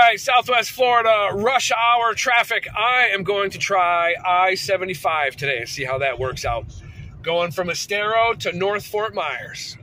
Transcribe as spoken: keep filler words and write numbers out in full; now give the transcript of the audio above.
right, Southwest Florida, rush hour traffic. I am going to try I seventy-five today and see how that works out. Going from Estero to North Fort Myers.